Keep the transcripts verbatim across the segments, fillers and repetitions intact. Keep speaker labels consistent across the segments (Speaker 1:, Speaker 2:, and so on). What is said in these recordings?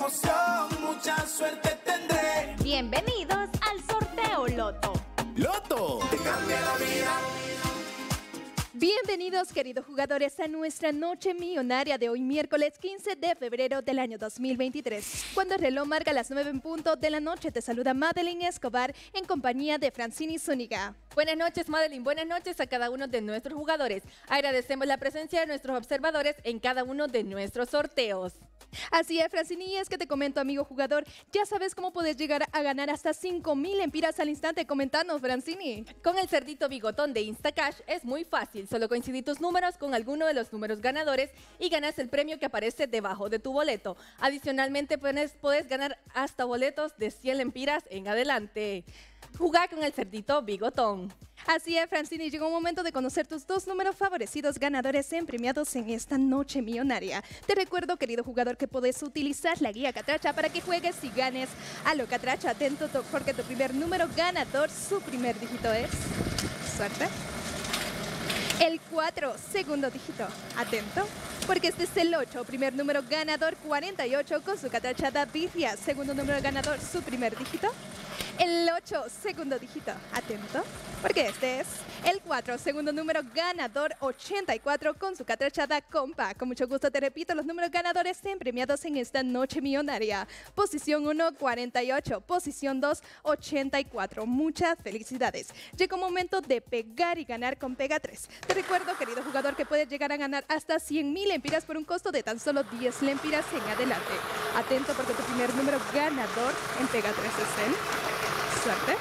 Speaker 1: emoción, mucha suerte tendré.
Speaker 2: Bienvenidos al sorteo Loto.
Speaker 1: ¡Loto! Te cambia la vida.
Speaker 3: Bienvenidos, queridos jugadores, a nuestra noche millonaria de hoy, miércoles quince de febrero del año dos mil veintitrés. Cuando el reloj marca las nueve en punto de la noche, te saluda Madeline Escobar en compañía de Francini Zúñiga.
Speaker 2: Buenas noches, Madeline. Buenas noches a cada uno de nuestros jugadores. Agradecemos la presencia de nuestros observadores en cada uno de nuestros sorteos.
Speaker 3: Así es, Francini, y es que te comento, amigo jugador, ya sabes cómo puedes llegar a ganar hasta cinco mil lempiras al instante. Comentanos, Francini.
Speaker 2: Con el cerdito bigotón de Instacash es muy fácil. Solo coincidir tus números con alguno de los números ganadores y ganas el premio que aparece debajo de tu boleto. Adicionalmente, puedes, puedes ganar hasta boletos de cien lempiras en adelante. Jugar con el cerdito bigotón.
Speaker 3: Así es, Francini, llegó un momento de conocer tus dos números favorecidos ganadores en premiados en esta noche millonaria. Te recuerdo, querido jugador, que puedes utilizar la guía Catracha para que juegues y ganes a lo Catracha. Atento, porque tu primer número ganador, su primer dígito es... Suerte. El cuatro, segundo dígito. Atento, porque este es el ocho, primer número ganador, cuarenta y ocho, con su catrachada birria. Segundo número ganador, su primer dígito. El ocho, segundo dígito. Atento, porque este es el cuatro, segundo número ganador, ochenta y cuatro, con su catrachada compa. Con mucho gusto te repito los números ganadores en premiados en esta noche millonaria. Posición uno, cuarenta y ocho. Posición dos, ochenta y cuatro. Muchas felicidades. Llega un momento de pegar y ganar con Pega tres. Te recuerdo, querido jugador, que puedes llegar a ganar hasta cien mil lempiras por un costo de tan solo diez lempiras en adelante. Atento, porque tu primer número ganador en Pega tres es el... Suerte.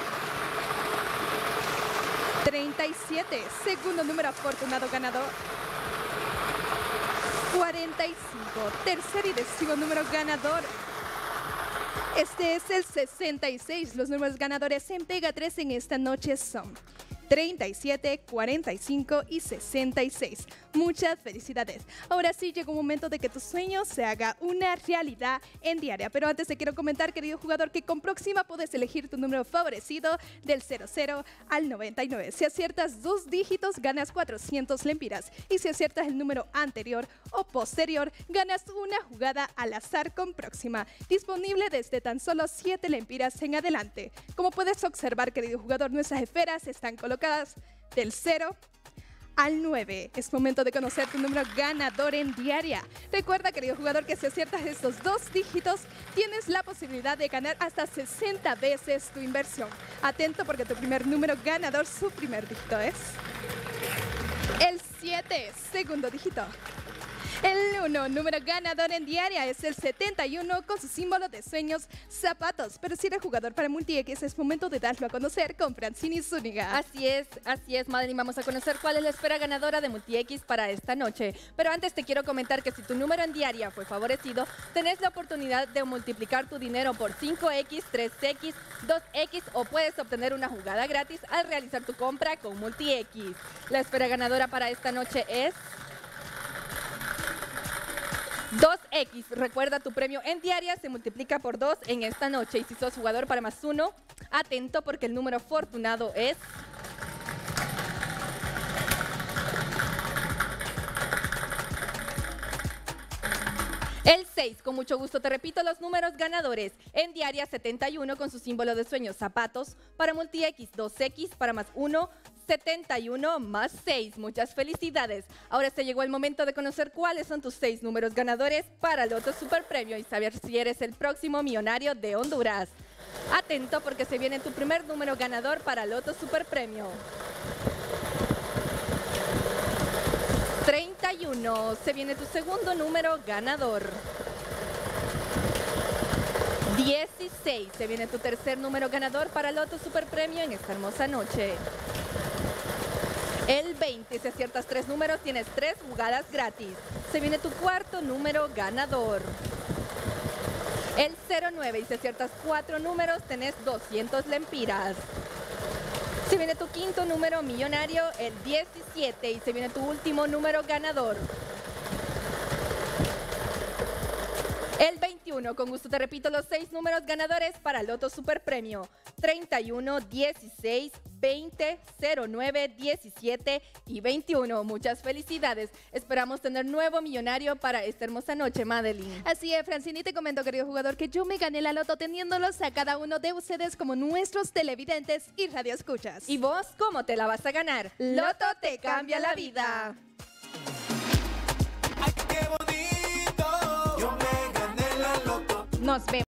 Speaker 3: treinta y siete, segundo número afortunado ganador. cuarenta y cinco, tercer y décimo número ganador. Este es el sesenta y seis. Los números ganadores en Pega tres en esta noche son treinta y siete, cuarenta y cinco y sesenta y seis. Muchas felicidades. Ahora sí, llegó un momento de que tu sueño se haga una realidad en diaria. Pero antes te quiero comentar, querido jugador, que con Próxima puedes elegir tu número favorecido del cero cero al noventa y nueve. Si aciertas dos dígitos, ganas cuatrocientos lempiras. Y si aciertas el número anterior o posterior, ganas una jugada al azar con Próxima. Disponible desde tan solo siete lempiras en adelante. Como puedes observar, querido jugador, nuestras esferas están colocadas del cero al nueve. Es momento de conocer tu número ganador en diaria. Recuerda, querido jugador, que si aciertas estos dos dígitos, tienes la posibilidad de ganar hasta sesenta veces tu inversión. Atento, porque tu primer número ganador, su primer dígito es el siete, segundo dígito. El uno, número ganador en diaria, es el setenta y uno, con su símbolo de sueños, zapatos. Pero si eres jugador para MultiX, es momento de darlo a conocer con Francini Zúñiga.
Speaker 2: Así es, así es, Madeline. Vamos a conocer cuál es la esfera ganadora de MultiX para esta noche. Pero antes te quiero comentar que si tu número en diaria fue favorecido, tenés la oportunidad de multiplicar tu dinero por cinco equis, tres equis, dos equis o puedes obtener una jugada gratis al realizar tu compra con MultiX. La esfera ganadora para esta noche es... dos equis. Recuerda, tu premio en diaria se multiplica por dos en esta noche. Y si sos jugador para más uno, atento, porque el número afortunado es... el seis. Con mucho gusto te repito los números ganadores. En diaria, setenta y uno, con su símbolo de sueños, zapatos. Para MultiX, dos equis. Para más uno, setenta y uno más seis. Muchas felicidades. Ahora se llegó el momento de conocer cuáles son tus seis números ganadores para Loto Super Premio y saber si eres el próximo millonario de Honduras. Atento, porque se viene tu primer número ganador para Loto Super Premio. treinta y uno. Se viene tu segundo número ganador. dieciséis. Se viene tu tercer número ganador para Loto Super Premio en esta hermosa noche. El veinte. Si aciertas tres números, tienes tres jugadas gratis. Se viene tu cuarto número ganador. El cero nueve. Y si aciertas cuatro números, tenés doscientos lempiras. Se viene tu quinto número millonario, el diecisiete. Y se viene tu último número ganador. El veintiuno. uno. Con gusto te repito los seis números ganadores para Loto Super Premio. treinta y uno, dieciséis, veinte, cero nueve, diecisiete y veintiuno. Muchas felicidades. Esperamos tener nuevo millonario para esta hermosa noche, Madeline.
Speaker 3: Así es, Francine, te comento, querido jugador, que yo me gané la loto teniéndolos a cada uno de ustedes como nuestros televidentes y radioescuchas.
Speaker 2: ¿Y vos cómo te la vas a ganar? Loto te cambia la vida.
Speaker 1: Ay, qué bonito. Yo me gané la loto.
Speaker 3: Nos vemos.